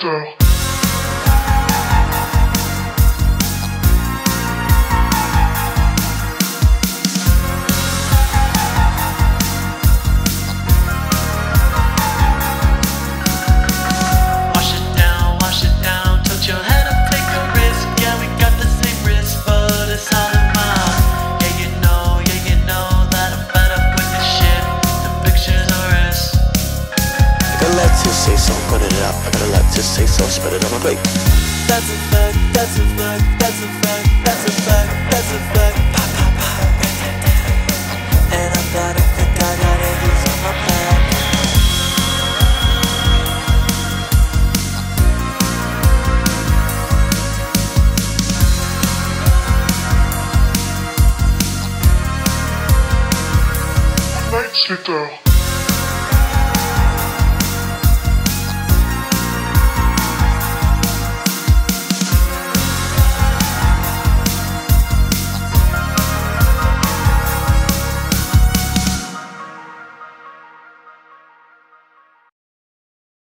Slater. Wash it down, tilt your head up, take a risk. Yeah, we got the same risk, but it's all in mine. Yeah, you know that I'm fed up with this shit. The pictures are us. I got a lot to say, so I'm putting it up. I got a lot to say, so spread it on my plate. That's a fact, that's a fact, that's a fact, that's a fact, that's a fact. And I'm gotta think I gotta use on my pack. Slater.